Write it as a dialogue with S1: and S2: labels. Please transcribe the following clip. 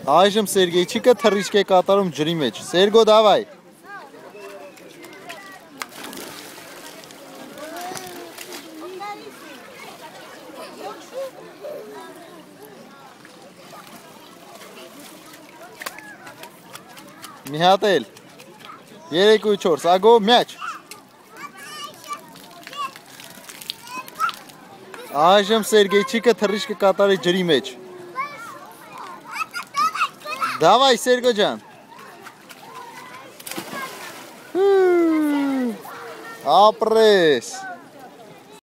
S1: Այժմ Սերգեյչիկը թռիչք է կատարում ջրի մեջ։ Սերգո, դավայ։ Մի հատ էլ։ 3 ու 4, ագո, միաչ։ Այժմ Սերգեյչիկը թռիչք կատարի ջրի մեջ։ Դավայ, Սերգո ջան։ Ապրես։